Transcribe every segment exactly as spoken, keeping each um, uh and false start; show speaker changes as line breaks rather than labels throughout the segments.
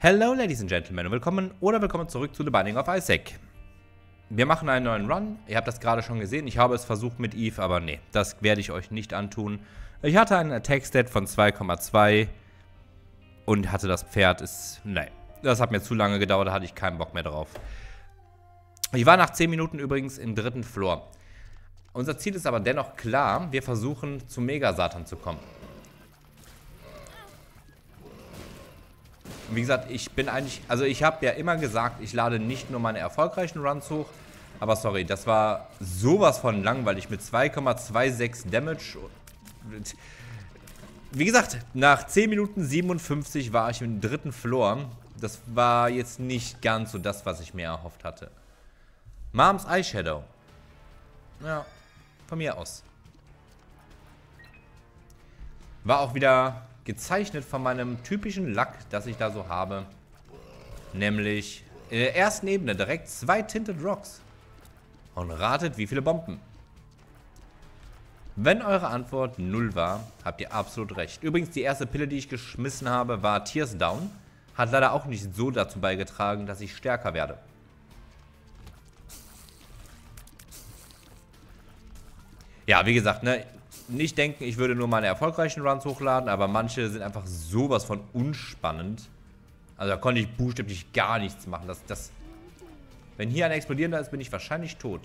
Hello, Ladies and Gentlemen, und willkommen oder willkommen zurück zu The Binding of Isaac. Wir machen einen neuen Run. Ihr habt das gerade schon gesehen. Ich habe es versucht mit Eve, aber nee, das werde ich euch nicht antun. Ich hatte einen Attack-Stat von zwei Komma zwei und hatte das Pferd. Ist, nee, das hat mir zu lange gedauert, da hatte ich keinen Bock mehr drauf. Ich war nach zehn Minuten übrigens im dritten Floor. Unser Ziel ist aber dennoch klar. Wir versuchen, zu Mega-Satan zu kommen. Wie gesagt, ich bin eigentlich, also ich habe ja immer gesagt, ich lade nicht nur meine erfolgreichen Runs hoch, aber sorry, das war sowas von langweilig mit zwei Komma sechsundzwanzig Damage. Wie gesagt, nach zehn Minuten siebenundfünfzig war ich im dritten Floor. Das war jetzt nicht ganz so das, was ich mir erhofft hatte. Mom's Eyeshadow. Ja, von mir aus. War auch wieder gezeichnet von meinem typischen Lack, das ich da so habe. Nämlich in der ersten Ebene direkt zwei Tinted Rocks. Und ratet, wie viele Bomben. Wenn eure Antwort null war, habt ihr absolut recht. Übrigens, die erste Pille, die ich geschmissen habe, war Tears Down. Hat leider auch nicht so dazu beigetragen, dass ich stärker werde. Ja, wie gesagt, ne, nicht denken, ich würde nur meine erfolgreichen Runs hochladen, aber manche sind einfach sowas von unspannend. Also da konnte ich buchstäblich gar nichts machen. Das, das, wenn hier ein explodierender ist, bin ich wahrscheinlich tot.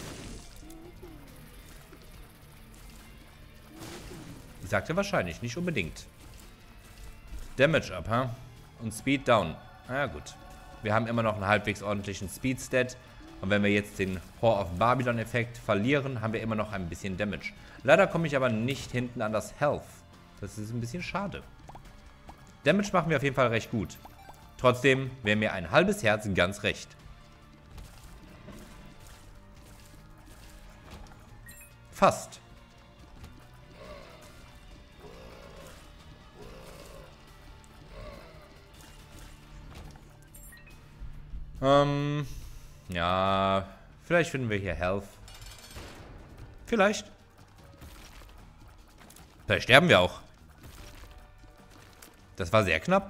Ich sagte wahrscheinlich, nicht unbedingt. Damage up, ha? Und Speed down. Na ja, gut. Wir haben immer noch einen halbwegs ordentlichen Speed-Stat. Und wenn wir jetzt den Whore of Babylon-Effekt verlieren, haben wir immer noch ein bisschen Damage. Leider komme ich aber nicht hinten an das Health. Das ist ein bisschen schade. Damage machen wir auf jeden Fall recht gut. Trotzdem wäre mir ein halbes Herz ganz recht. Fast. Ähm... Ja, vielleicht finden wir hier Health. Vielleicht. Vielleicht sterben wir auch. Das war sehr knapp.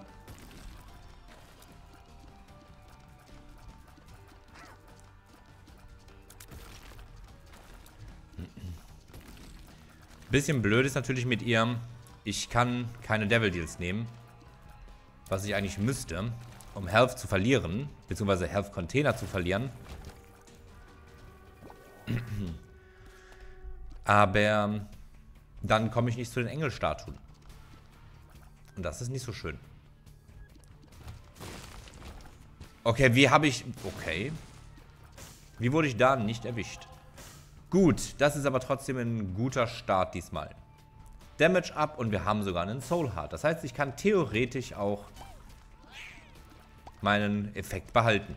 Bisschen blöd ist natürlich mit ihr. Ich kann keine Devil Deals nehmen. Was ich eigentlich müsste, um Health zu verlieren, beziehungsweise Health Container zu verlieren. Aber dann komme ich nicht zu den Engelstatuen. Und das ist nicht so schön. Okay, wie habe ich... Okay. Wie wurde ich da nicht erwischt? Gut, das ist aber trotzdem ein guter Start diesmal. Damage up und wir haben sogar einen Soul Heart. Das heißt, ich kann theoretisch auch meinen Effekt behalten.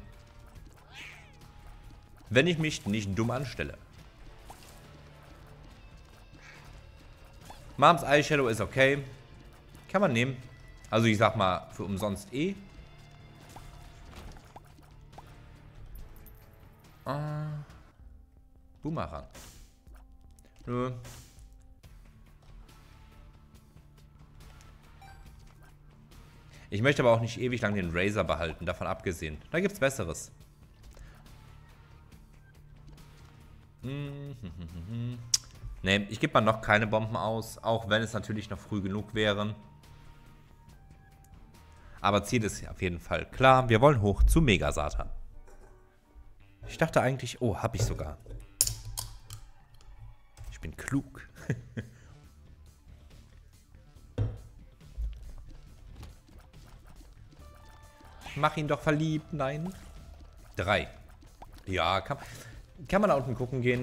Wenn ich mich nicht dumm anstelle. Mom's Eyeshadow ist okay. Kann man nehmen. Also ich sag mal, für umsonst eh. Ah. Boomerang. Nö. Ich möchte aber auch nicht ewig lang den Razor behalten, davon abgesehen. Da gibt's Besseres. Ne, ich gebe mal noch keine Bomben aus, auch wenn es natürlich noch früh genug wäre. Aber Ziel ist auf jeden Fall klar. Wir wollen hoch zu Mega Satan. Ich dachte eigentlich, oh, hab ich sogar. Ich bin klug. Mach ihn doch verliebt. Nein. Drei. Ja, kann, kann man da unten gucken gehen.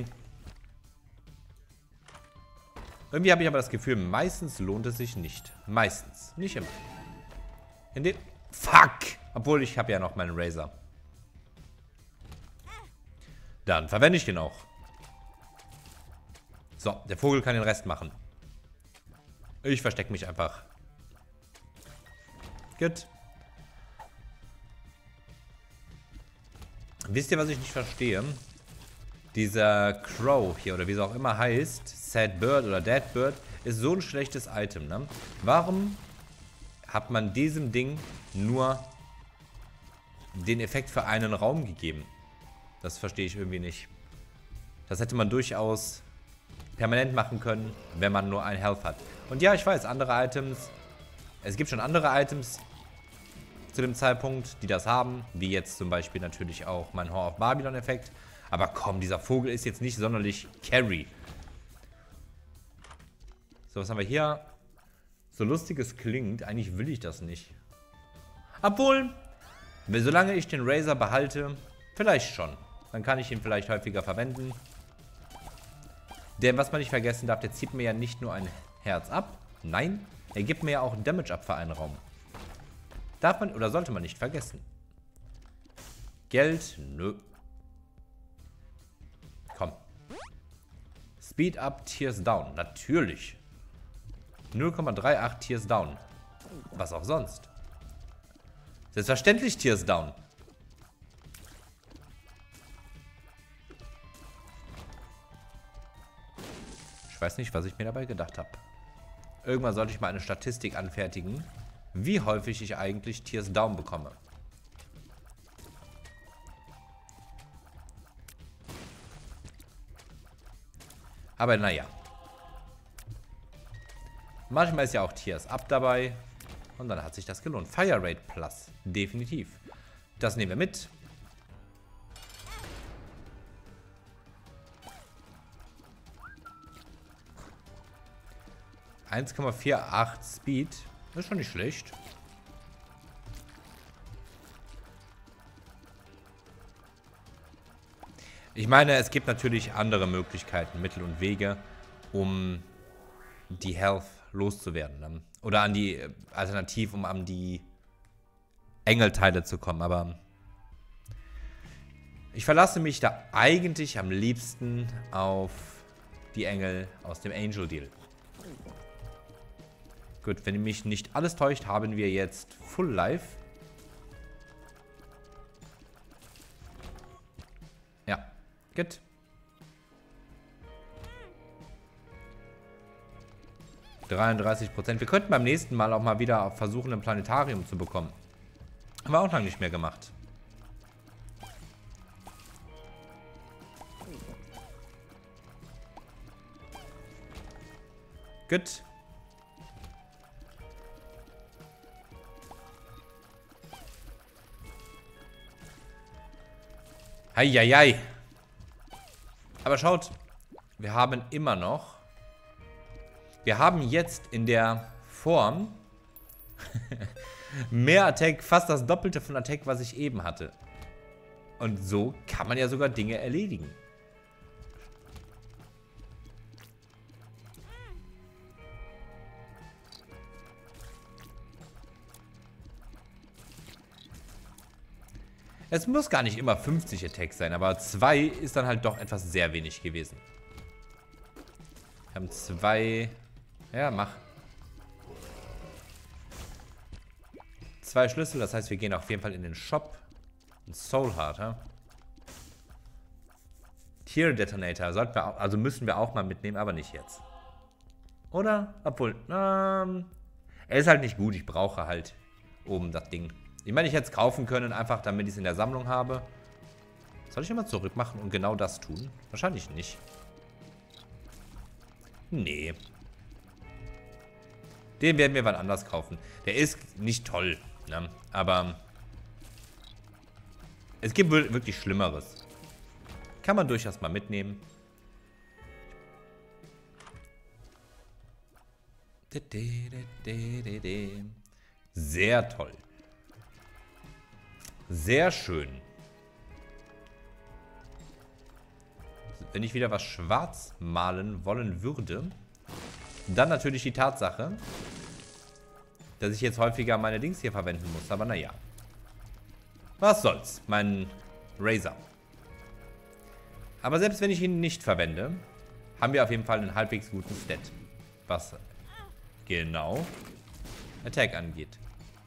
Irgendwie habe ich aber das Gefühl, meistens lohnt es sich nicht. Meistens. Nicht immer. In den... Fuck! Obwohl, ich habe ja noch meinen Razor. Dann verwende ich den auch. So, der Vogel kann den Rest machen. Ich verstecke mich einfach. Gut. Wisst ihr, was ich nicht verstehe? Dieser Crow hier, oder wie es auch immer heißt, Sad Bird oder Dead Bird, ist so ein schlechtes Item, ne? Warum hat man diesem Ding nur den Effekt für einen Raum gegeben. Das verstehe ich irgendwie nicht. Das hätte man durchaus permanent machen können, wenn man nur ein Health hat. Und ja, ich weiß, andere Items... Es gibt schon andere Items zu dem Zeitpunkt, die das haben. Wie jetzt zum Beispiel natürlich auch mein Whore of Babylon-Effekt. Aber komm, dieser Vogel ist jetzt nicht sonderlich carry. So, was haben wir hier? So lustig es klingt, eigentlich will ich das nicht. Obwohl, solange ich den Razor behalte, vielleicht schon. Dann kann ich ihn vielleicht häufiger verwenden. Denn was man nicht vergessen darf, der zieht mir ja nicht nur ein Herz ab. Nein, er gibt mir ja auch Damage ab für einen Raum. Darf man oder sollte man nicht vergessen. Geld, nö. Komm. Speed up, Tears down. Natürlich. null Komma achtunddreißig Tears down. Was auch sonst. Selbstverständlich Tears down. Ich weiß nicht, was ich mir dabei gedacht habe. Irgendwann sollte ich mal eine Statistik anfertigen, wie häufig ich eigentlich Tears down bekomme. Aber naja. Manchmal ist ja auch Tears up dabei. Und dann hat sich das gelohnt. Fire Rate Plus. Definitiv. Das nehmen wir mit. eins Komma achtzig Speed. Das ist schon nicht schlecht. Ich meine, es gibt natürlich andere Möglichkeiten, Mittel und Wege, um die Health loszuwerden. Ne? Oder an die, alternativ, um an die Engelteile zu kommen. Aber ich verlasse mich da eigentlich am liebsten auf die Engel aus dem Angel Deal. Gut, wenn mich nicht alles täuscht, haben wir jetzt Full Life. Ja, gut. dreiunddreißig Prozent. Wir könnten beim nächsten Mal auch mal wieder versuchen, ein Planetarium zu bekommen. Haben wir auch lange nicht mehr gemacht. Gut. Heieiei. Aber schaut, wir haben immer noch... Wir haben jetzt in der Form mehr Attack, fast das Doppelte von Attack, was ich eben hatte. Und so kann man ja sogar Dinge erledigen. Es muss gar nicht immer fünfzig Attack sein, aber zwei ist dann halt doch etwas sehr wenig gewesen. Wir haben zwei... Ja, mach. Zwei Schlüssel, das heißt, wir gehen auf jeden Fall in den Shop. Ein Soul Heart, ja? Tier Detonator, sollten wir auch, also müssen wir auch mal mitnehmen, aber nicht jetzt. Oder? Obwohl, ähm, er ist halt nicht gut, ich brauche halt oben das Ding. Ich meine, ich hätte es kaufen können, einfach damit ich es in der Sammlung habe. Soll ich immer zurück machen und genau das tun? Wahrscheinlich nicht. Nee. Den werden wir wann anders kaufen. Der ist nicht toll, ne? Aber es gibt wirklich Schlimmeres. Kann man durchaus mal mitnehmen. Sehr toll. Sehr schön. Wenn ich wieder was schwarz malen wollen würde, dann natürlich die Tatsache, dass ich jetzt häufiger meine Dings hier verwenden muss. Aber naja. Was soll's, mein Razor. Aber selbst wenn ich ihn nicht verwende, haben wir auf jeden Fall einen halbwegs guten Stat. Was genau Attack angeht.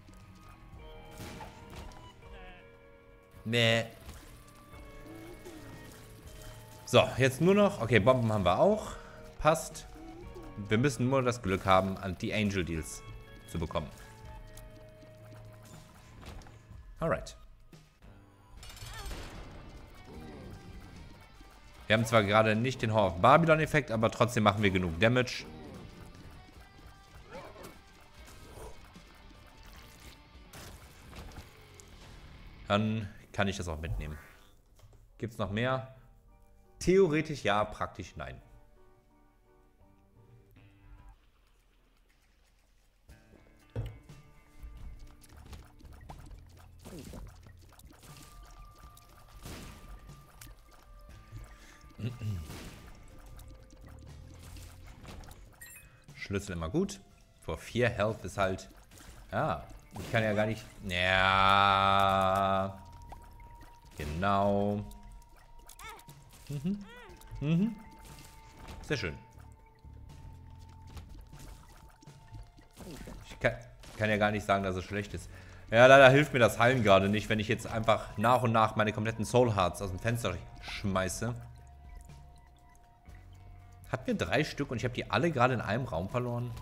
Nee. So, jetzt nur noch... Okay, Bomben haben wir auch. Passt. Wir müssen nur das Glück haben, die Angel Deals zu bekommen. Alright. Wir haben zwar gerade nicht den Whore of Babylon-Effekt, aber trotzdem machen wir genug Damage. Dann kann ich das auch mitnehmen. Gibt es noch mehr? Theoretisch ja, praktisch nein. Schlüssel immer gut. Vor vier Health ist halt... Ja, ich kann ja gar nicht... Ja... Genau. Mhm. Mhm. Sehr schön. Ich kann, kann ja gar nicht sagen, dass es schlecht ist. Ja, leider hilft mir das Heilen gerade nicht, wenn ich jetzt einfach nach und nach meine kompletten Soul Hearts aus dem Fenster schmeiße. Hatten wir drei Stück und ich habe die alle gerade in einem Raum verloren.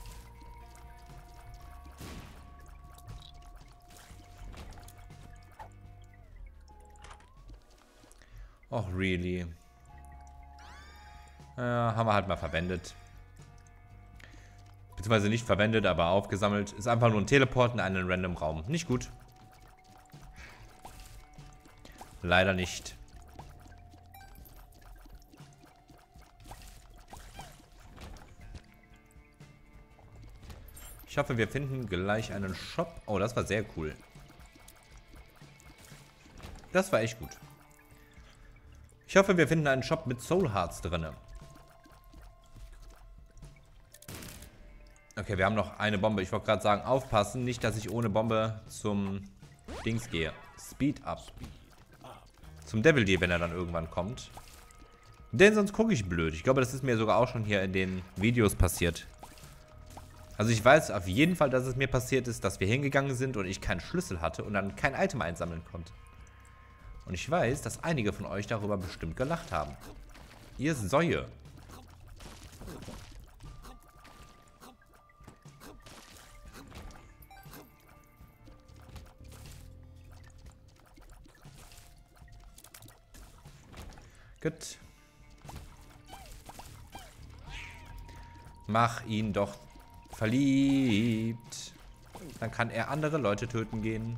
Och, really. Ja, haben wir halt mal verwendet. Beziehungsweise nicht verwendet, aber aufgesammelt. Ist einfach nur ein Teleport in einen random Raum. Nicht gut. Leider nicht. Ich hoffe, wir finden gleich einen Shop. Oh, das war sehr cool. Das war echt gut. Ich hoffe, wir finden einen Shop mit Soul Hearts drin. Okay, wir haben noch eine Bombe. Ich wollte gerade sagen, aufpassen. Nicht, dass ich ohne Bombe zum Dings gehe. Speed up. Zum Devil Deal, wenn er dann irgendwann kommt. Denn sonst gucke ich blöd. Ich glaube, das ist mir sogar auch schon hier in den Videos passiert. Also ich weiß auf jeden Fall, dass es mir passiert ist, dass wir hingegangen sind und ich keinen Schlüssel hatte und dann kein Item einsammeln konnte. Und ich weiß, dass einige von euch darüber bestimmt gelacht haben. Ihr Säue. Gut. Mach ihn doch verliebt. Dann kann er andere Leute töten gehen.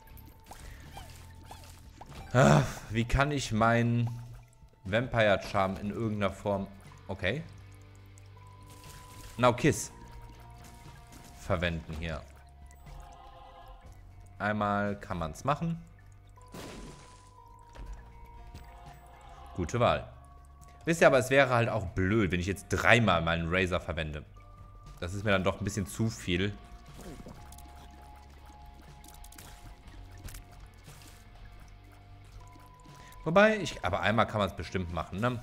Ah, wie kann ich meinen Vampire Charm in irgendeiner Form... Okay. Now Kiss. Verwenden hier. Einmal kann man es machen. Gute Wahl. Wisst ihr, aber es wäre halt auch blöd, wenn ich jetzt dreimal meinen Razor verwende. Das ist mir dann doch ein bisschen zu viel. Wobei, ich, aber einmal kann man es bestimmt machen, ne?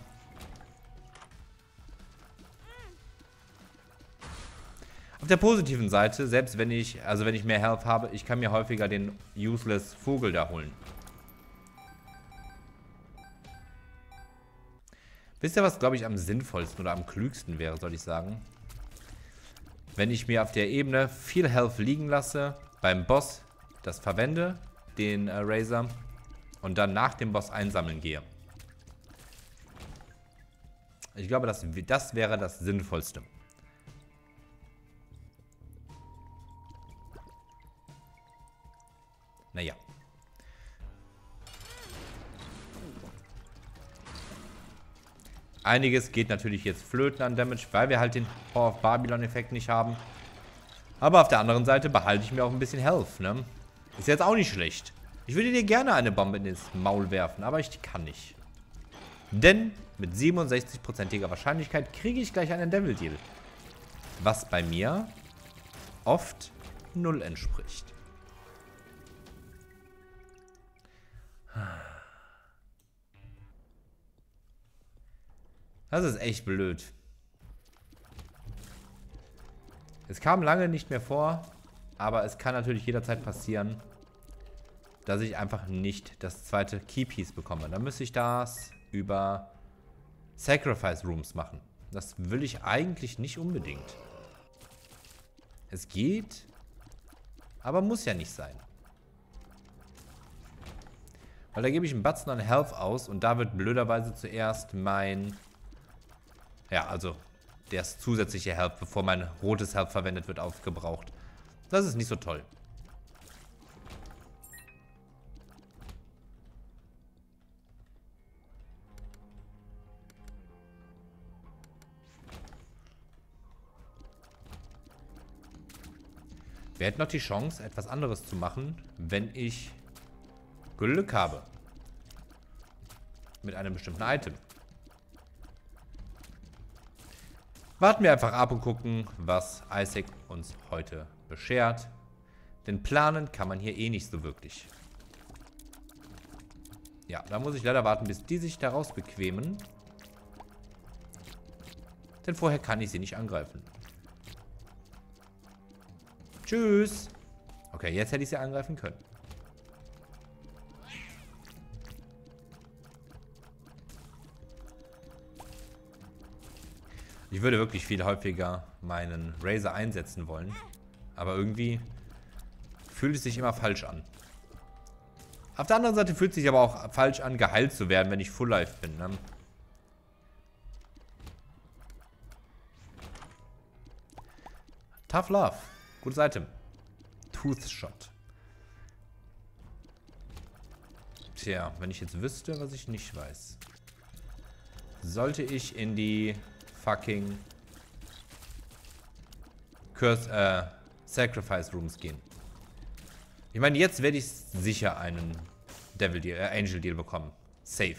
Auf der positiven Seite, selbst wenn ich, also wenn ich mehr Health habe, ich kann mir häufiger den Useless Vogel da holen. Wisst ihr, was, glaube ich, am sinnvollsten oder am klügsten wäre, soll ich sagen? Wenn ich mir auf der Ebene viel Health liegen lasse, beim Boss das verwende, den äh, Razor, und dann nach dem Boss einsammeln gehe. Ich glaube, das, das wäre das Sinnvollste. Naja. Einiges geht natürlich jetzt flöten an Damage, weil wir halt den Whore of Babylon-Effekt nicht haben. Aber auf der anderen Seite behalte ich mir auch ein bisschen Health, ne? Ist jetzt auch nicht schlecht. Ich würde dir gerne eine Bombe ins Maul werfen, aber ich kann nicht. Denn mit siebenundsechzig-prozentiger Wahrscheinlichkeit kriege ich gleich einen Devil Deal. Was bei mir oft null entspricht. Das ist echt blöd. Es kam lange nicht mehr vor, aber es kann natürlich jederzeit passieren, dass ich einfach nicht das zweite Keypiece bekomme. Dann müsste ich das über Sacrifice Rooms machen. Das will ich eigentlich nicht unbedingt. Es geht, aber muss ja nicht sein. Weil da gebe ich einen Batzen an Health aus und da wird blöderweise zuerst mein... Ja, also das zusätzliche Health, bevor mein rotes Health verwendet wird, aufgebraucht. Das ist nicht so toll. Wir hätten noch die Chance, etwas anderes zu machen, wenn ich Glück habe. Mit einem bestimmten Item. Warten wir einfach ab und gucken, was Isaac uns heute beschert. Denn planen kann man hier eh nicht so wirklich. Ja, da muss ich leider warten, bis die sich daraus bequemen. Denn vorher kann ich sie nicht angreifen. Tschüss. Okay, jetzt hätte ich sie angreifen können. Ich würde wirklich viel häufiger meinen Razor einsetzen wollen. Aber irgendwie fühlt es sich immer falsch an. Auf der anderen Seite fühlt es sich aber auch falsch an, geheilt zu werden, wenn ich Full Life bin. Ne? Tough Love. Gutes Item. Tooth Shot. Tja, wenn ich jetzt wüsste, was ich nicht weiß. Sollte ich in die fucking Curse, äh, Sacrifice Rooms gehen. Ich meine, jetzt werde ich sicher einen Devil Deal, äh, Angel Deal bekommen. Safe.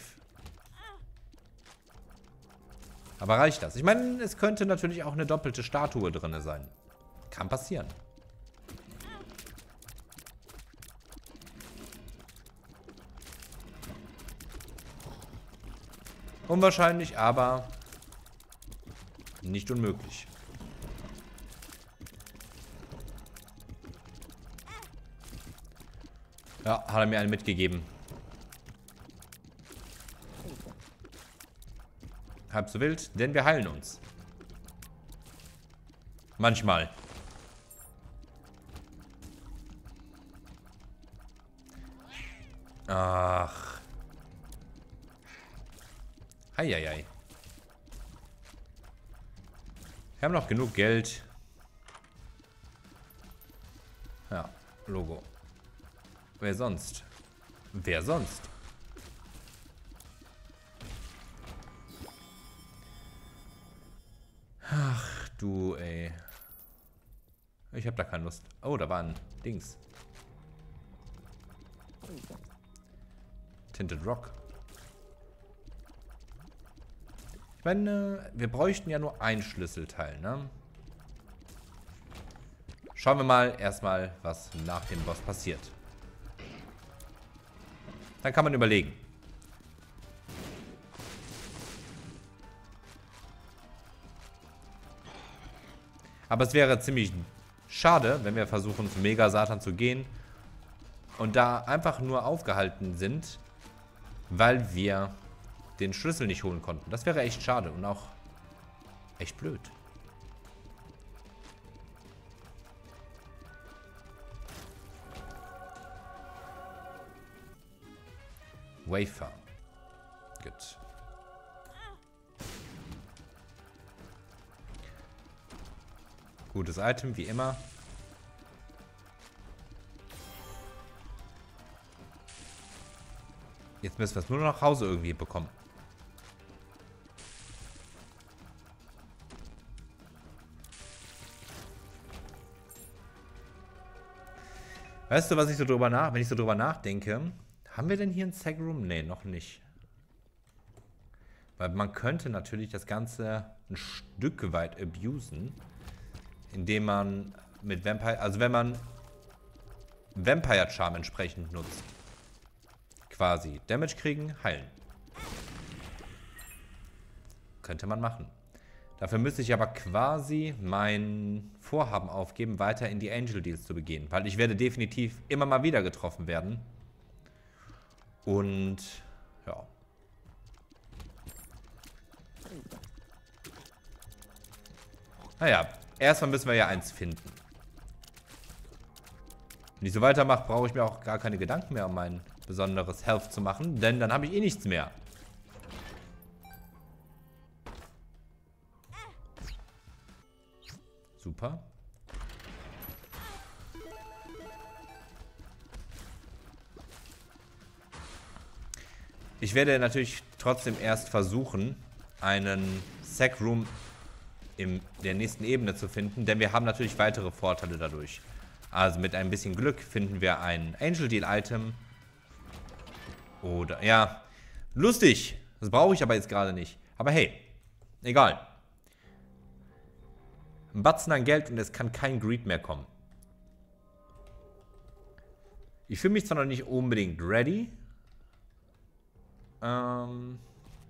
Aber reicht das? Ich meine, es könnte natürlich auch eine doppelte Statue drin sein. Kann passieren. Unwahrscheinlich, aber nicht unmöglich. Ja, hat er mir einen mitgegeben. Halb so wild, denn wir heilen uns. Manchmal. Ach. Heieiei. Wir haben noch genug Geld. Ja, Logo. Wer sonst? Wer sonst? Ach, du, ey. Ich hab da keine Lust. Oh, da war ein Dings. Tinted Rock. Ich meine, wir bräuchten ja nur ein Schlüsselteil, ne? Schauen wir mal erstmal, was nach dem Boss passiert. Dann kann man überlegen. Aber es wäre ziemlich schade, wenn wir versuchen, zu Mega Satan zu gehen und da einfach nur aufgehalten sind, weil wir den Schlüssel nicht holen konnten. Das wäre echt schade und auch echt blöd. Wafer. Gut. Gutes Item, wie immer. Jetzt müssen wir es nur noch nach Hause irgendwie bekommen. Weißt du, was ich so drüber nach, wenn ich so drüber nachdenke? Haben wir denn hier ein Sag Room? Nee, noch nicht. Weil man könnte natürlich das Ganze ein Stück weit abusen, indem man mit Vampire, also wenn man Vampire Charm entsprechend nutzt. Quasi Damage kriegen, heilen. Könnte man machen. Dafür müsste ich aber quasi mein Vorhaben aufgeben, weiter in die Angel Deals zu begehen. Weil ich werde definitiv immer mal wieder getroffen werden. Und ja. Naja, erstmal müssen wir ja eins finden. Wenn ich so weitermache, brauche ich mir auch gar keine Gedanken mehr um mein besonderes Health zu machen, denn dann habe ich eh nichts mehr. Super. Ich werde natürlich trotzdem erst versuchen, einen Sack Room in der nächsten Ebene zu finden, denn wir haben natürlich weitere Vorteile dadurch. Also mit ein bisschen Glück finden wir ein Angel Deal Item. Oder, ja, lustig. Das brauche ich aber jetzt gerade nicht. Aber hey, egal. Ein Batzen an Geld und es kann kein Greed mehr kommen. Ich fühle mich zwar noch nicht unbedingt ready. Ähm...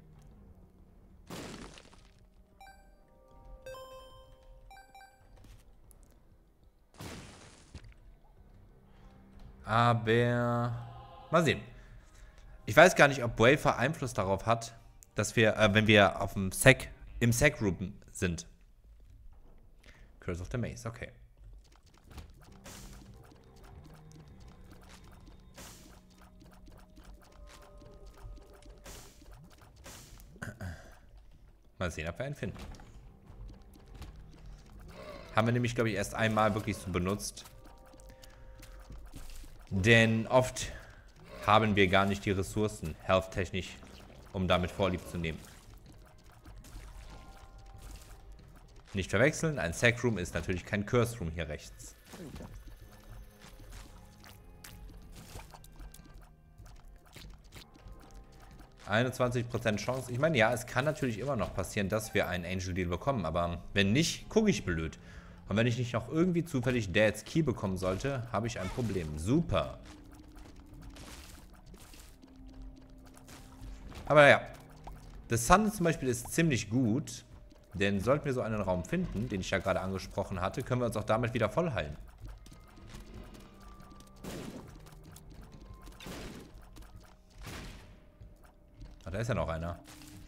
Aber mal sehen. Ich weiß gar nicht, ob Wafer Einfluss darauf hat, dass wir, äh, wenn wir auf dem Sack, im Sack Room sind. Curse of the Maze, okay. Mal sehen, ob wir einen finden. Haben wir nämlich, glaube ich, erst einmal wirklich so benutzt. Denn oft haben wir gar nicht die Ressourcen, health-technisch, um damit Vorlieb zu nehmen. Nicht verwechseln, ein Sack Room ist natürlich kein Curse Room hier rechts. einundzwanzig Prozent Chance. Ich meine, ja, es kann natürlich immer noch passieren, dass wir einen Angel Deal bekommen, aber wenn nicht, gucke ich blöd. Und wenn ich nicht noch irgendwie zufällig Dad's Key bekommen sollte, habe ich ein Problem. Super. Aber ja, The Sun zum Beispiel ist ziemlich gut, denn sollten wir so einen Raum finden, den ich ja gerade angesprochen hatte, können wir uns auch damit wieder voll heilen. Ah, da ist ja noch einer.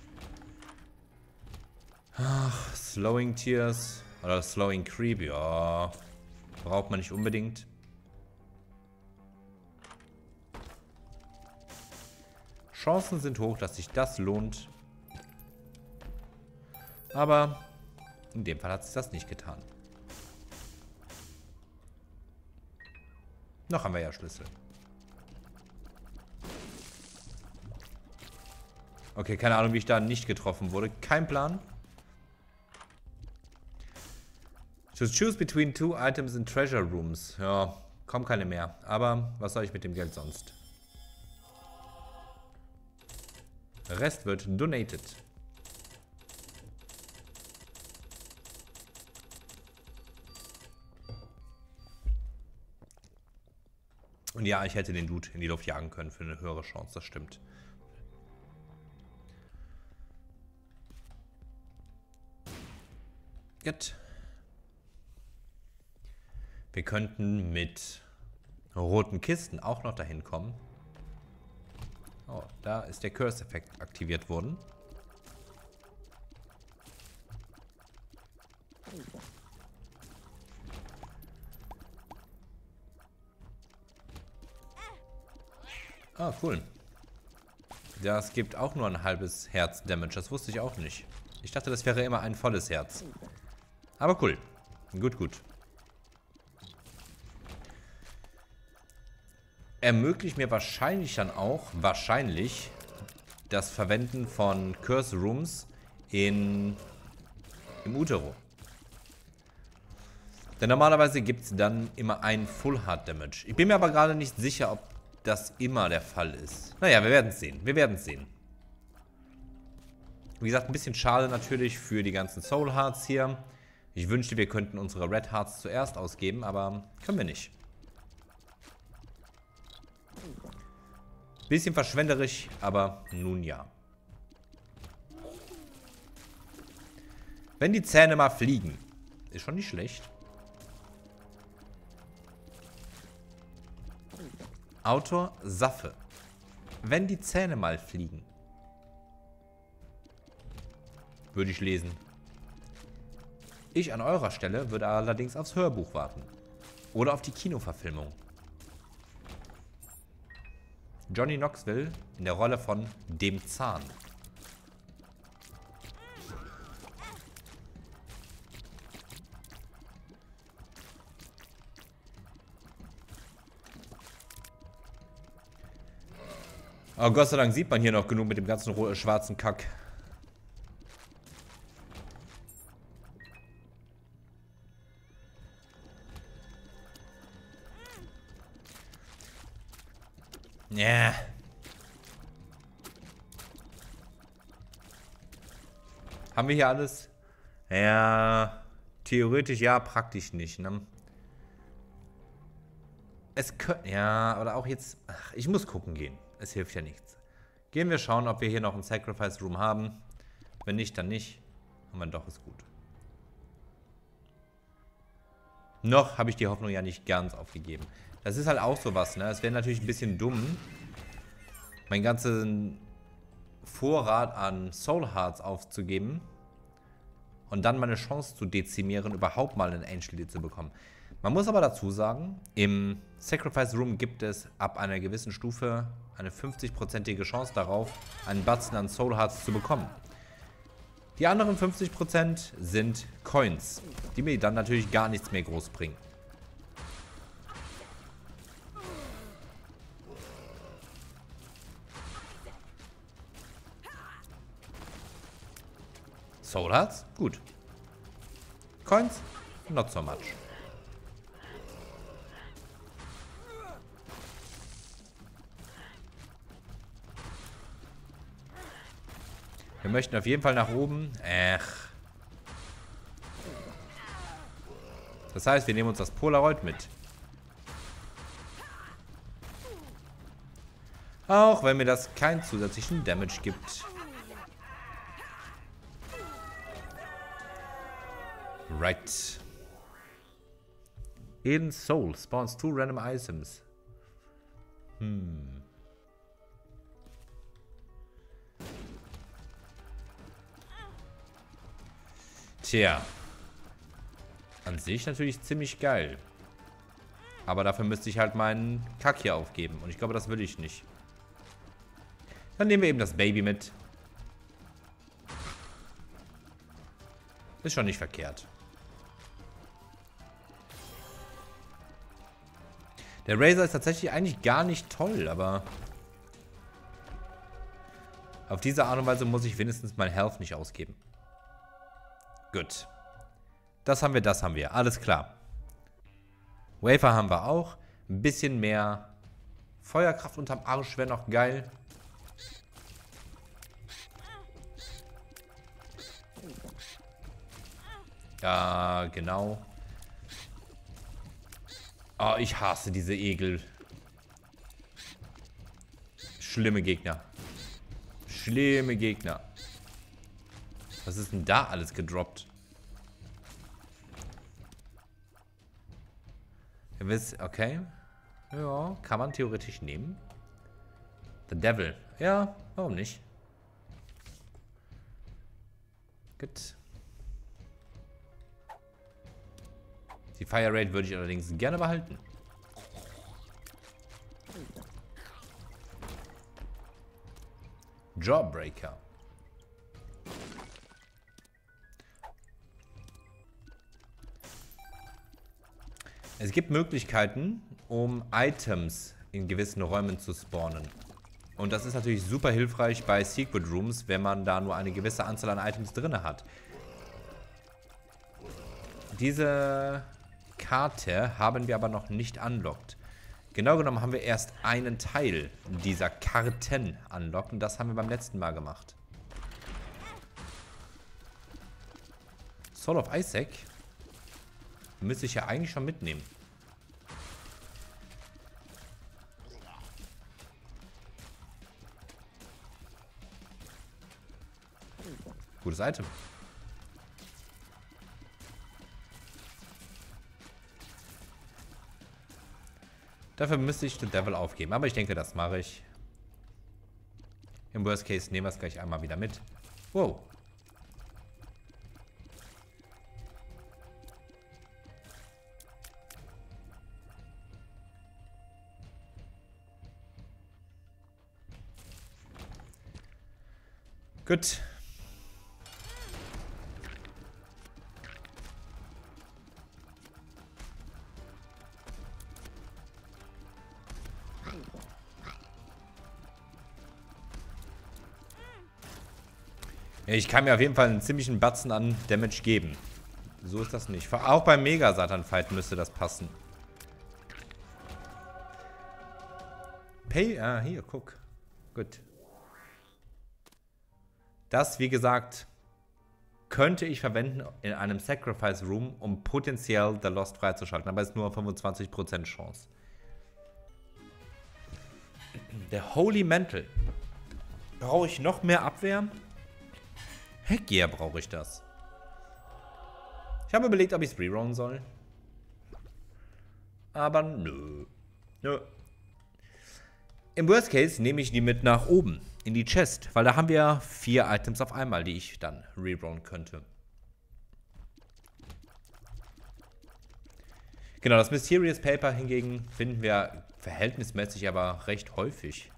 Ach, Slowing Tears oder Slowing Creep, ja, braucht man nicht unbedingt. Chancen sind hoch, dass sich das lohnt. Aber in dem Fall hat sich das nicht getan. Noch haben wir ja Schlüssel. Okay, keine Ahnung, wie ich da nicht getroffen wurde. Kein Plan. To choose between two items in treasure rooms. Ja, kommen keine mehr. Aber was soll ich mit dem Geld sonst? Der Rest wird donated. Und ja, ich hätte den Loot in die Luft jagen können für eine höhere Chance, das stimmt. Gut. Wir könnten mit roten Kisten auch noch dahin kommen. Oh, da ist der Curse-Effekt aktiviert worden. Ah, cool. Das gibt auch nur ein halbes Herz-Damage. Das wusste ich auch nicht. Ich dachte, das wäre immer ein volles Herz. Aber cool. Gut, gut. Ermöglicht mir wahrscheinlich dann auch, wahrscheinlich, das Verwenden von Curse Rooms in, im Utero. Denn normalerweise gibt es dann immer ein Full Heart Damage. Ich bin mir aber gerade nicht sicher, ob das immer der Fall ist. Naja, wir werden es sehen. Wir werden es sehen. Wie gesagt, ein bisschen schade natürlich für die ganzen Soul Hearts hier. Ich wünschte, wir könnten unsere Red Hearts zuerst ausgeben, aber können wir nicht. Bisschen verschwenderisch, aber nun ja. Wenn die Zähne mal fliegen. Ist schon nicht schlecht. Autor Saffe. Wenn die Zähne mal fliegen. Würde ich lesen. Ich an eurer Stelle würde allerdings aufs Hörbuch warten. Oder auf die Kinoverfilmung. Johnny Knoxville in der Rolle von dem Zahn. Oh, Gott sei Dank sieht man hier noch genug mit dem ganzen schwarzen Kack. Ja. Yeah. Haben wir hier alles? Ja, theoretisch ja, praktisch nicht, ne? Es könnte, ja, oder auch jetzt, ach, ich muss gucken gehen. Es hilft ja nichts. Gehen wir schauen, ob wir hier noch einen Sacrifice Room haben. Wenn nicht, dann nicht. Und wenn doch, ist gut. Noch habe ich die Hoffnung ja nicht ganz aufgegeben. Das ist halt auch sowas, ne? Es wäre natürlich ein bisschen dumm, meinen ganzen Vorrat an Soul Hearts aufzugeben und dann meine Chance zu dezimieren, überhaupt mal einen Angel zu bekommen. Man muss aber dazu sagen, im Sacrifice Room gibt es ab einer gewissen Stufe eine fünfzig-prozentige Chance darauf, einen Batzen an Soul Hearts zu bekommen. Die anderen fünfzig Prozent sind Coins, die mir dann natürlich gar nichts mehr groß bringen. Soul Hearts? Gut. Coins? Not so much. Wir möchten auf jeden Fall nach oben. Ach. Das heißt, wir nehmen uns das Polaroid mit. Auch wenn mir das keinen zusätzlichen Damage gibt. Right. In Soul spawns two random items. Hm. Tja. An sich natürlich ziemlich geil. Aber dafür müsste ich halt meinen Kack hier aufgeben. Und ich glaube, das will ich nicht. Dann nehmen wir eben das Baby mit. Ist schon nicht verkehrt. Der Razor ist tatsächlich eigentlich gar nicht toll, aber auf diese Art und Weise muss ich wenigstens mein Health nicht ausgeben. Gut. Das haben wir, das haben wir. Alles klar. Wafer haben wir auch. Ein bisschen mehr Feuerkraft unterm Arsch wäre noch geil. Ja, genau. Oh, ich hasse diese Egel. Schlimme Gegner. Schlimme Gegner. Was ist denn da alles gedroppt? Ihr wisst, okay. Ja, kann man theoretisch nehmen. The Devil. Ja, warum nicht? Gut. Die Fire Rate würde ich allerdings gerne behalten. Jawbreaker. Es gibt Möglichkeiten, um Items in gewissen Räumen zu spawnen. Und das ist natürlich super hilfreich bei Secret Rooms, wenn man da nur eine gewisse Anzahl an Items drin hat. Diese Karte haben wir aber noch nicht unlocked. Genau genommen haben wir erst einen Teil dieser Karten unlocked und das haben wir beim letzten Mal gemacht. Soul of Isaac müsste ich ja eigentlich schon mitnehmen. Gutes Item. Dafür müsste ich den Devil aufgeben. Aber ich denke, das mache ich. Im Worst Case nehmen wir es gleich einmal wieder mit. Wow. Gut. Ich kann mir auf jeden Fall einen ziemlichen Batzen an Damage geben. So ist das nicht. Auch beim Mega-Satan-Fight müsste das passen. Pay, ah, hier, guck. Gut. Das, wie gesagt, könnte ich verwenden in einem Sacrifice Room, um potenziell The Lost freizuschalten. Aber es ist nur fünfundzwanzig Prozent Chance. Der Holy Mantle. Brauche ich noch mehr Abwehr? Heck yeah, brauche ich das. Ich habe überlegt, ob ich es rerollen soll. Aber nö. Nö. Im Worst Case nehme ich die mit nach oben. In die Chest. Weil da haben wir vier Items auf einmal, die ich dann rerollen könnte. Genau, das Mysterious Paper hingegen finden wir verhältnismäßig aber recht häufig.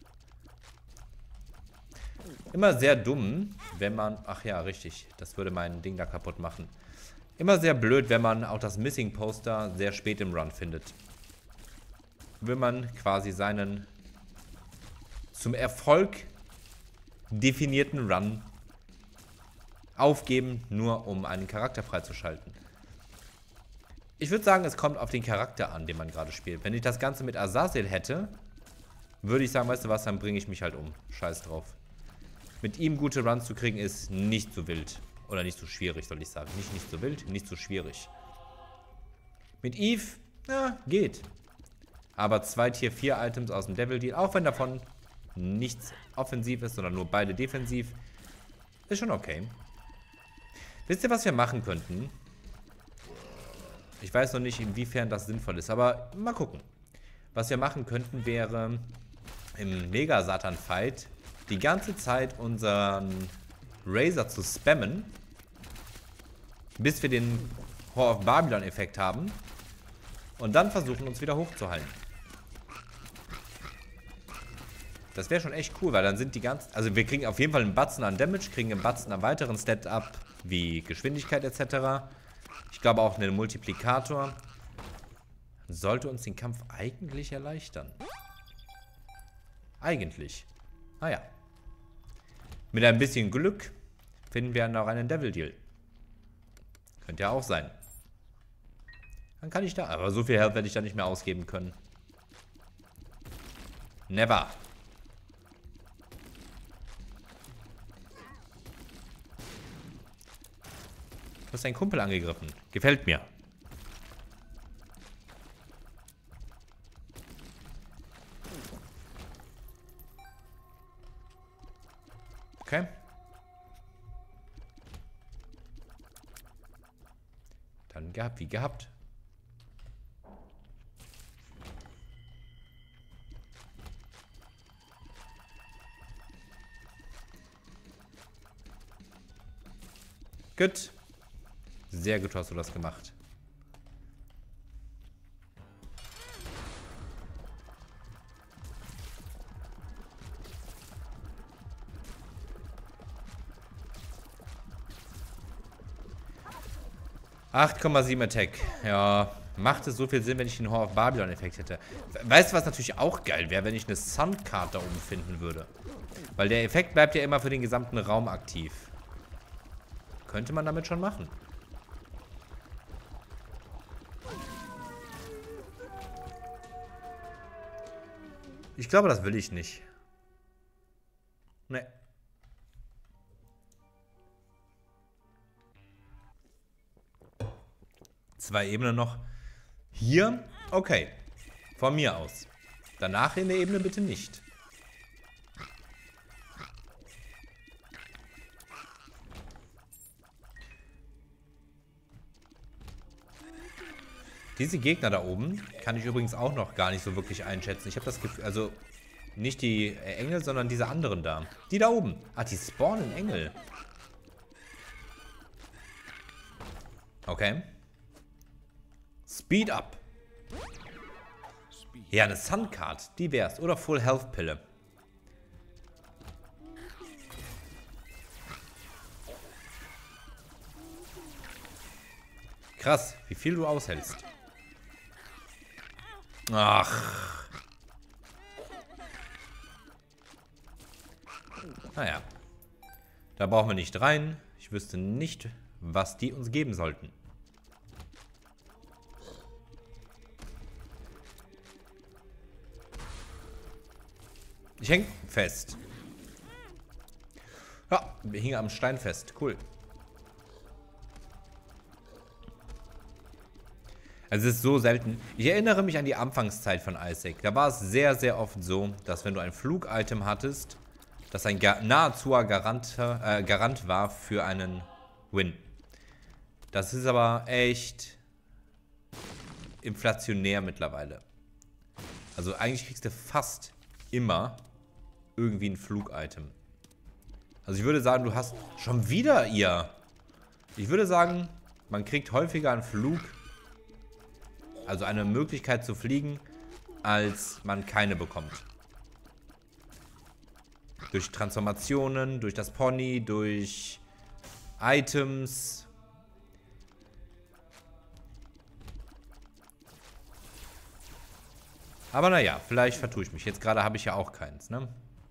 Immer sehr dumm, wenn man... Ach ja, richtig. Das würde mein Ding da kaputt machen. Immer sehr blöd, wenn man auch das Missing Poster sehr spät im Run findet. Will man quasi seinen zum Erfolg definierten Run aufgeben, nur um einen Charakter freizuschalten. Ich würde sagen, es kommt auf den Charakter an, den man gerade spielt. Wenn ich das Ganze mit Azazel hätte, würde ich sagen, weißt du was, dann bringe ich mich halt um. Scheiß drauf. Mit ihm gute Runs zu kriegen, ist nicht so wild. Oder nicht so schwierig, soll ich sagen. Nicht nicht so wild, nicht so schwierig. Mit Eve, ja, geht. Aber zwei Tier vier Items aus dem Devil Deal, auch wenn davon nichts offensiv ist, sondern nur beide defensiv, ist schon okay. Wisst ihr, was wir machen könnten? Ich weiß noch nicht, inwiefern das sinnvoll ist, aber mal gucken. Was wir machen könnten, wäre im Mega-Satan-Fight die ganze Zeit unseren Razor zu spammen, bis wir den Whore of Babylon-Effekt haben und dann versuchen, uns wieder hochzuhalten. Das wäre schon echt cool, weil dann sind die ganzen... Also wir kriegen auf jeden Fall einen Batzen an Damage, kriegen einen Batzen an weiteren Stat-Up, wie Geschwindigkeit et cetera. Ich glaube auch einen Multiplikator. Sollte uns den Kampf eigentlich erleichtern. Eigentlich. Naja. Mit ein bisschen Glück finden wir noch einen Devil Deal. Könnte ja auch sein. Dann kann ich da... Aber so viel Health werde ich da nicht mehr ausgeben können. Never. Du hast deinen Kumpel angegriffen. Gefällt mir. Okay. Dann gehabt, wie gehabt. Gut. Sehr gut hast du das gemacht. acht Komma sieben Attack. Ja, macht es so viel Sinn, wenn ich den Whore of Babylon-Effekt hätte. Weißt du, was natürlich auch geil wäre, wenn ich eine Sun-Card da oben finden würde? Weil der Effekt bleibt ja immer für den gesamten Raum aktiv. Könnte man damit schon machen. Ich glaube, das will ich nicht. Nee. Zwei Ebenen noch. Hier, okay. Von mir aus. Danach in der Ebene bitte nicht. Diese Gegner da oben kann ich übrigens auch noch gar nicht so wirklich einschätzen. Ich habe das Gefühl, also nicht die Engel, sondern diese anderen da. Die da oben. Ah, die spawnen Engel. Okay. Speed up. Ja, eine Sun-Card. Die wär's. Oder Full Health Pille. Krass, wie viel du aushältst. Ach. Naja. Da brauchen wir nicht rein. Ich wüsste nicht, was die uns geben sollten. Ich häng fest. Ja, wir hingen am Stein fest. Cool. Also es ist so selten. Ich erinnere mich an die Anfangszeit von Isaac. Da war es sehr, sehr oft so, dass wenn du ein Flug-Item hattest, das ein nahezu Garant, äh, Garant war für einen Win. Das ist aber echt inflationär mittlerweile. Also eigentlich kriegst du fast immer irgendwie ein Flug-Item. Also ich würde sagen, du hast schon wieder ihr. Ich würde sagen, man kriegt häufiger einen Flug, also eine Möglichkeit zu fliegen, als man keine bekommt. Durch Transformationen, durch das Pony, durch Items. Aber naja, vielleicht vertue ich mich. Jetzt gerade habe ich ja auch keins, ne?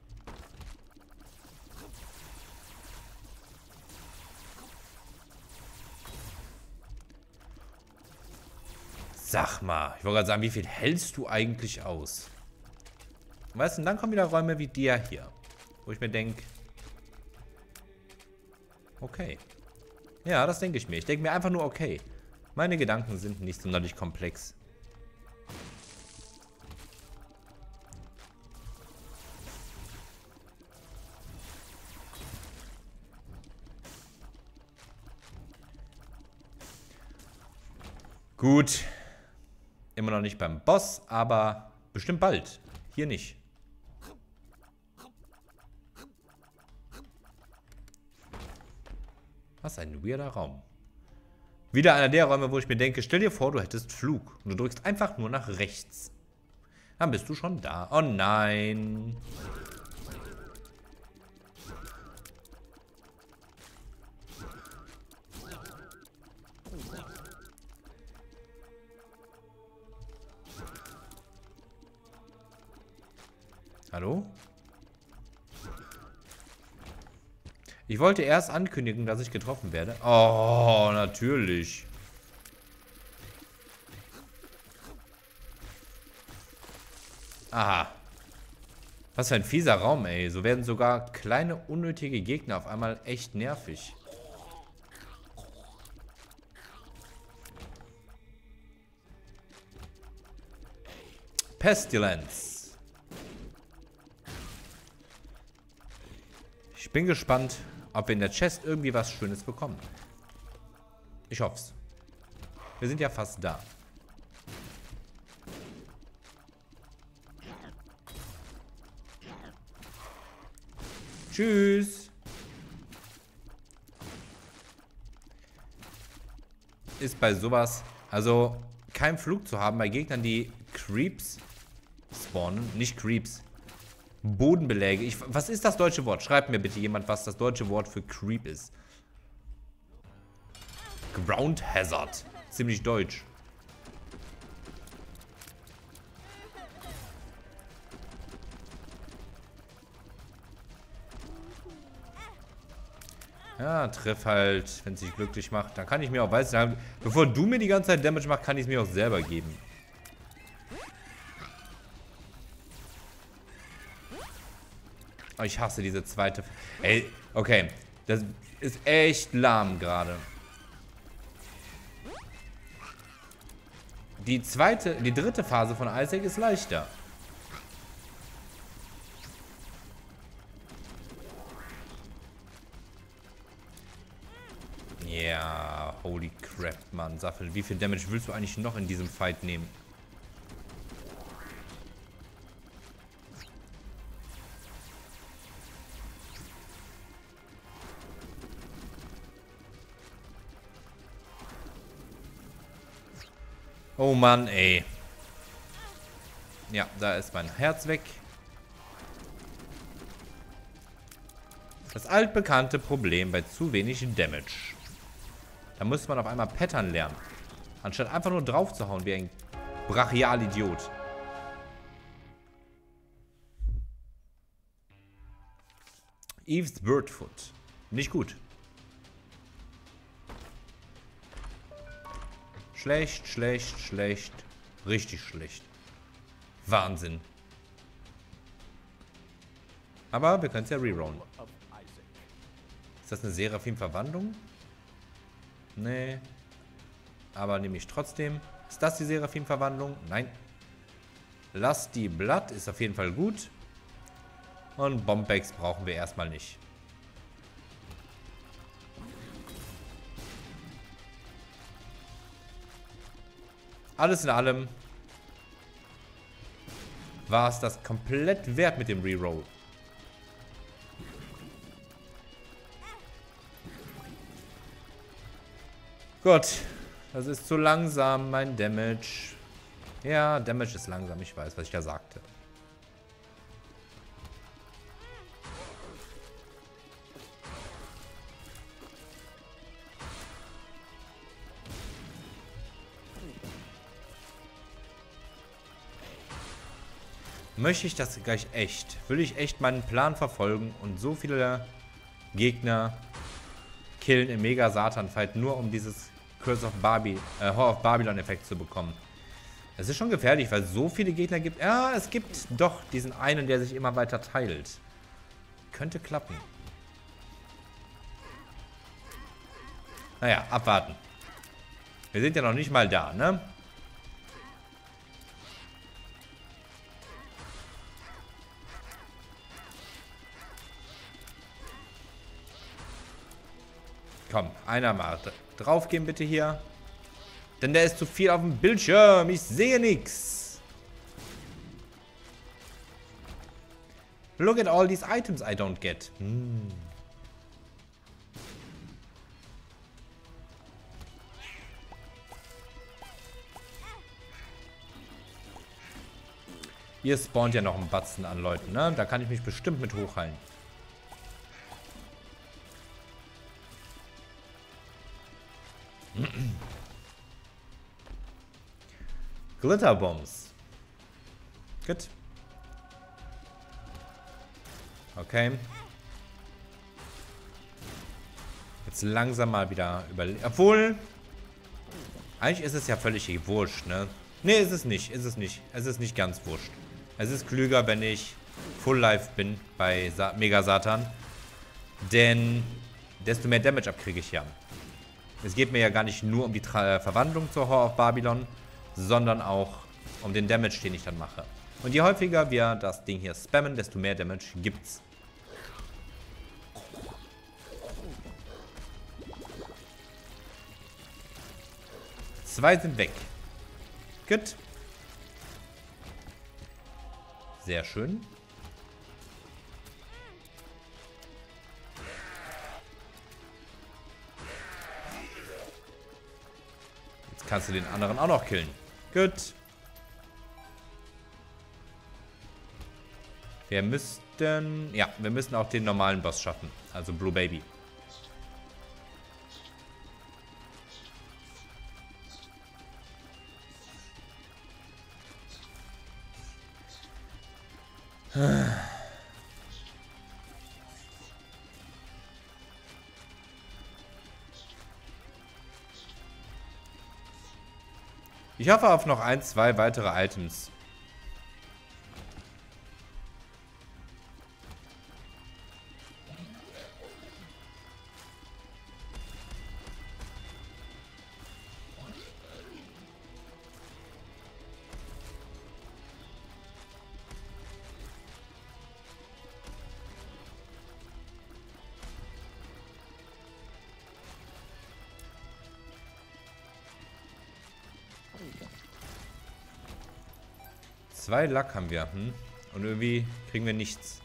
Sag mal, ich wollte gerade sagen, wie viel hältst du eigentlich aus? Weißt du, und dann kommen wieder Räume wie der hier. Wo ich mir denke, okay. Ja, das denke ich mir. Ich denke mir einfach nur, okay. Meine Gedanken sind nicht sonderlich komplex. Gut. Immer noch nicht beim Boss, aber bestimmt bald. Hier nicht. Was ein weirder Raum. Wieder einer der Räume, wo ich mir denke, stell dir vor, du hättest Flug. Und du drückst einfach nur nach rechts. Dann bist du schon da. Oh nein. Hallo? Ich wollte erst ankündigen, dass ich getroffen werde. Oh, natürlich. Aha. Was für ein fieser Raum, ey. So werden sogar kleine, unnötige Gegner auf einmal echt nervig. Pestilence. Ich bin gespannt, ob wir in der Chest irgendwie was Schönes bekommen. Ich hoff's. Wir sind ja fast da. Tschüss. Ist bei sowas, also kein Flug zu haben bei Gegnern, die Creeps spawnen, nicht Creeps. Bodenbeläge. Ich, was ist das deutsche Wort? Schreibt mir bitte jemand, was das deutsche Wort für Creep ist. Ground Hazard. Ziemlich deutsch. Ja, treff halt, wenn es dich glücklich macht. Dann kann ich mir auch, weißt du, bevor du mir die ganze Zeit Damage machst, kann ich es mir auch selber geben. Oh, ich hasse diese zweite... Ey, okay. Das ist echt lahm gerade. Die zweite, die dritte Phase von Isaac ist leichter. Ja, holy crap, Mann. Saffel, wie viel Damage willst du eigentlich noch in diesem Fight nehmen? Oh Mann, ey. Ja, da ist mein Herz weg. Das altbekannte Problem bei zu wenig Damage. Da muss man auf einmal Pattern lernen. Anstatt einfach nur drauf zu hauen wie ein Brachial-Idiot. Eve's Birdfoot. Nicht gut. Schlecht, schlecht, schlecht. Richtig schlecht. Wahnsinn. Aber wir können es ja rerollen. Ist das eine Seraphim-Verwandlung? Nee. Aber nehme ich trotzdem. Ist das die Seraphim-Verwandlung? Nein. Lusty Blood ist auf jeden Fall gut. Und Bombex brauchen wir erstmal nicht. Alles in allem war es das komplett wert mit dem Reroll. Gut, das ist zu langsam, mein Damage. Ja, Damage ist langsam, ich weiß, was ich da sagte. Möchte ich das gleich echt? Will ich echt meinen Plan verfolgen und so viele Gegner killen im Mega-Satan-Fight, nur um dieses Curse of Barbie, äh, Horror of Babylon-Effekt zu bekommen? Es ist schon gefährlich, weil es so viele Gegner gibt. Ja, es gibt doch diesen einen, der sich immer weiter teilt. Könnte klappen. Naja, abwarten. Wir sind ja noch nicht mal da, ne? Komm, einer mal drauf gehen bitte hier. Denn der ist zu viel auf dem Bildschirm. Ich sehe nichts. Look at all these items I don't get. Hm. Hier spawnt ja noch ein Batzen an Leuten, ne? Da kann ich mich bestimmt mit hochheilen. Glitterbombs. Gut. Okay. Jetzt langsam mal wieder überlegen. Obwohl, eigentlich ist es ja völlig wurscht, ne? Ne, ist es nicht. Ist es nicht. Es ist nicht ganz wurscht. Es ist klüger, wenn ich Full Life bin bei Sa Mega Satan. Denn desto mehr Damage abkriege ich ja. Es geht mir ja gar nicht nur um die Tra Verwandlung zur Horror of Babylon, sondern auch um den Damage, den ich dann mache. Und je häufiger wir das Ding hier spammen, desto mehr Damage gibt's. Zwei sind weg. Gut. Sehr schön. Jetzt kannst du den anderen auch noch killen. Gut. Wir müssten... Ja, wir müssen auch den normalen Boss schaffen. Also Blue Baby. Ich hoffe auf noch ein, zwei weitere Items. Zwei Lack haben wir. Hm? Und irgendwie kriegen wir nichts.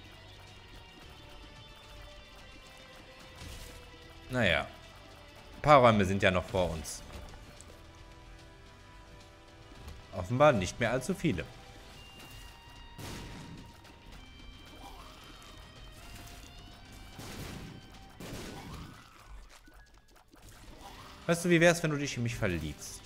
Naja. Ein paar Räume sind ja noch vor uns. Offenbar nicht mehr allzu viele. Weißt du, wie wär's, wenn du dich in mich verliebst?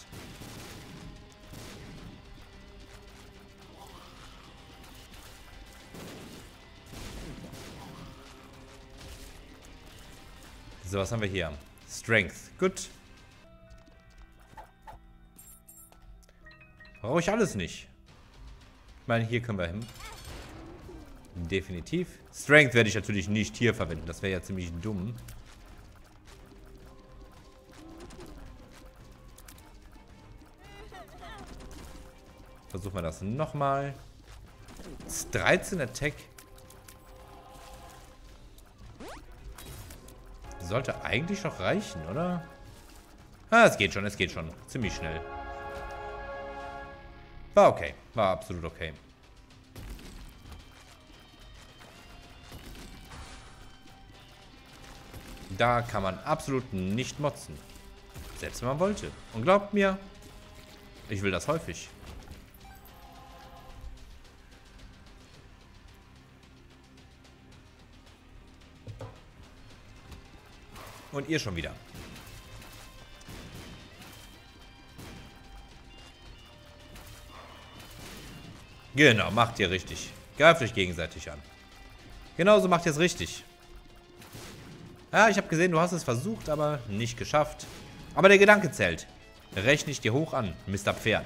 So, was haben wir hier? Strength. Gut. Brauche ich alles nicht. Ich meine, hier können wir hin. Definitiv. Strength werde ich natürlich nicht hier verwenden. Das wäre ja ziemlich dumm. Versuchen wir das nochmal. dreizehn Attack. Sollte eigentlich noch reichen, oder? Ah, es geht schon, es geht schon. Ziemlich schnell. War okay. War absolut okay. Da kann man absolut nicht motzen. Selbst wenn man wollte. Und glaubt mir, ich will das häufig. Und ihr schon wieder. Genau, macht ihr richtig. Greift euch gegenseitig an. Genauso macht ihr es richtig. Ja, ich habe gesehen, du hast es versucht, aber nicht geschafft. Aber der Gedanke zählt. Rechne ich dir hoch an, Mister Pferd.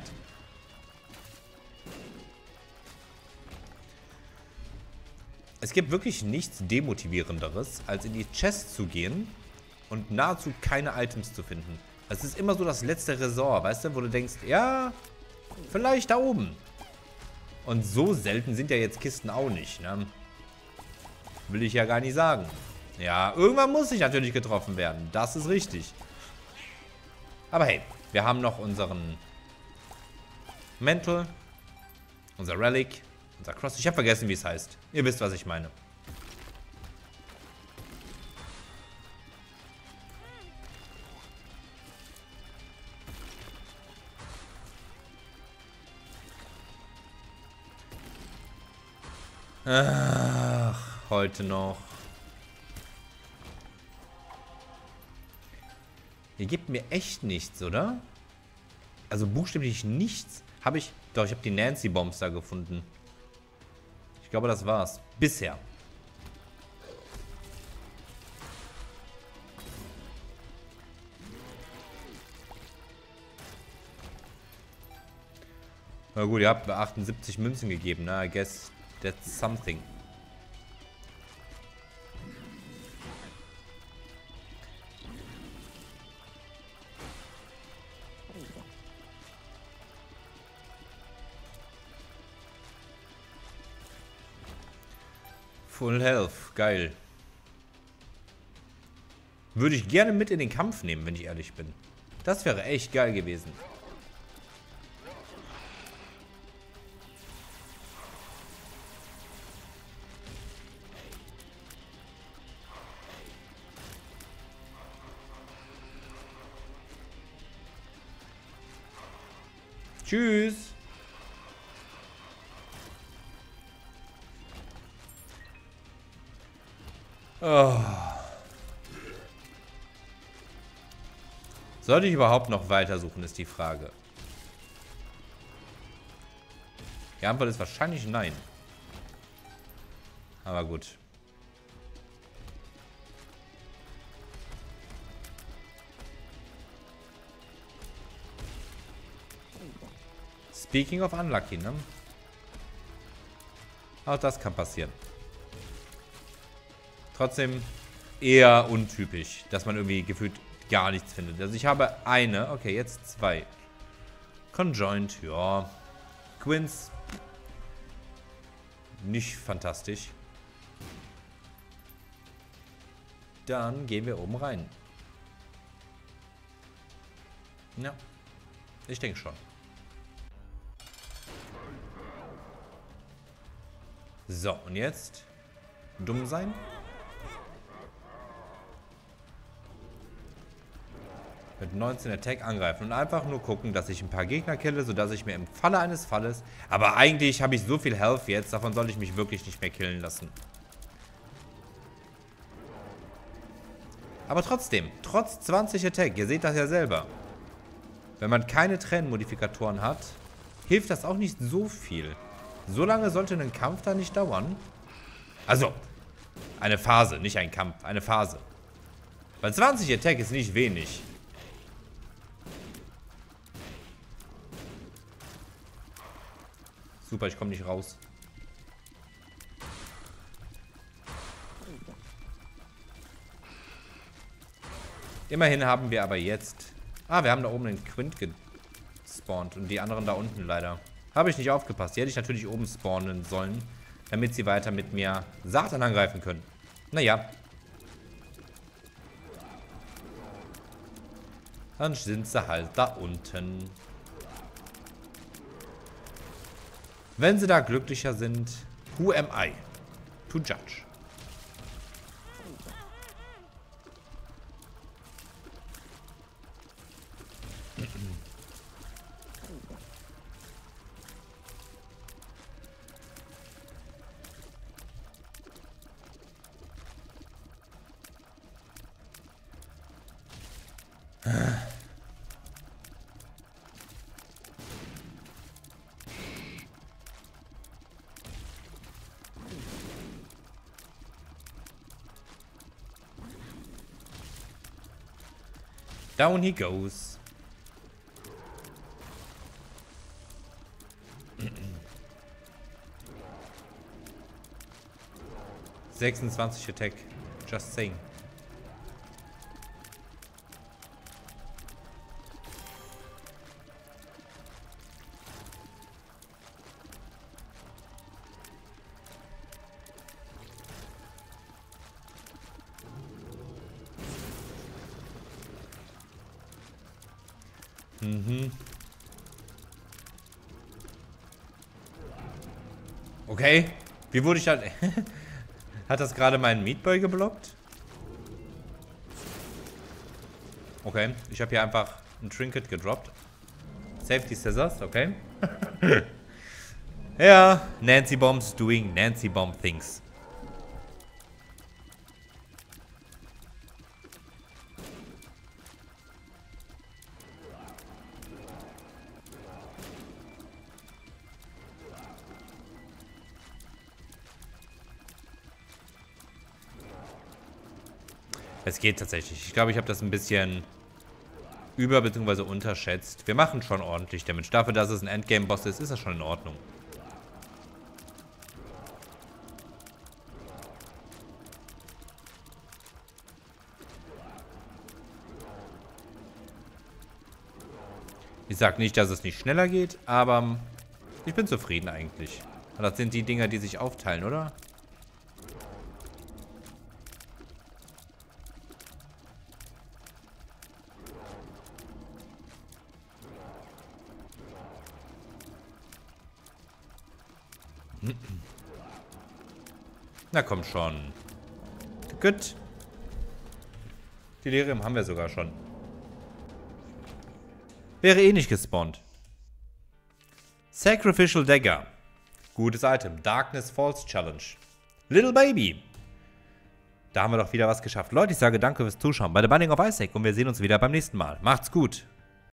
Es gibt wirklich nichts Demotivierenderes, als in die Chest zu gehen und nahezu keine Items zu finden. Das ist immer so das letzte Ressort, weißt du, wo du denkst, ja, vielleicht da oben. Und so selten sind ja jetzt Kisten auch nicht, ne? Will ich ja gar nicht sagen. Ja, irgendwann muss ich natürlich getroffen werden. Das ist richtig. Aber hey, wir haben noch unseren Mantle, unser Relic, unser Cross. Ich habe vergessen, wie es heißt. Ihr wisst, was ich meine. Ach, heute noch. Ihr gebt mir echt nichts, oder? Also buchstäblich nichts. Habe ich... Doch, ich habe die Nancy-Bombs da gefunden. Ich glaube, das war's. Bisher. Na gut, ihr habt mir achtundsiebzig Münzen gegeben, ne? I guess that's something. Full Health, geil. Würde ich gerne mit in den Kampf nehmen, wenn ich ehrlich bin. Das wäre echt geil gewesen. Tschüss. Oh. Sollte ich überhaupt noch weitersuchen, ist die Frage. Die Antwort ist wahrscheinlich nein. Aber gut. Speaking of unlucky, ne? Auch das kann passieren. Trotzdem eher untypisch, dass man irgendwie gefühlt gar nichts findet. Also ich habe eine, okay, jetzt zwei. Conjoint, ja. Quince. Nicht fantastisch. Dann gehen wir oben rein. Ja, ich denke schon. So, und jetzt dumm sein. Mit neunzehn Attack angreifen und einfach nur gucken, dass ich ein paar Gegner kille, sodass ich mir im Falle eines Falles... Aber eigentlich habe ich so viel Health jetzt, davon sollte ich mich wirklich nicht mehr killen lassen. Aber trotzdem, trotz zwanzig Attack, ihr seht das ja selber. Wenn man keine Tränenmodifikatoren hat, hilft das auch nicht so viel. So lange sollte ein Kampf da nicht dauern. Also, eine Phase, nicht ein Kampf, eine Phase. Weil zwanzig Attack ist nicht wenig. Super, ich komme nicht raus. Immerhin haben wir aber jetzt... Ah, wir haben da oben einen Quint gespawnt und die anderen da unten leider. Habe ich nicht aufgepasst. Die hätte ich natürlich oben spawnen sollen, damit sie weiter mit mir Satan angreifen können. Naja. Dann sind sie halt da unten. Wenn sie da glücklicher sind, who am I to judge? Down he goes. sechsundzwanzig Attack. Just saying. Mhm. Okay. Wie wurde ich halt... Hat das gerade meinen Meatboy geblockt? Okay. Ich habe hier einfach ein Trinket gedroppt. Safety Scissors, okay. Ja. Nancy Bombs doing Nancy Bomb things. Es geht tatsächlich. Ich glaube, ich habe das ein bisschen über- bzw. unterschätzt. Wir machen schon ordentlich Damage. Dafür, dass es ein Endgame-Boss ist, ist das schon in Ordnung. Ich sage nicht, dass es nicht schneller geht, aber ich bin zufrieden eigentlich. Das sind die Dinger, die sich aufteilen, oder? Na komm schon. Gut. Delirium haben wir sogar schon. Wäre eh nicht gespawnt. Sacrificial Dagger. Gutes Item. Darkness Falls Challenge. Little Baby. Da haben wir doch wieder was geschafft. Leute, ich sage danke fürs Zuschauen bei The Binding of Isaac und wir sehen uns wieder beim nächsten Mal. Macht's gut.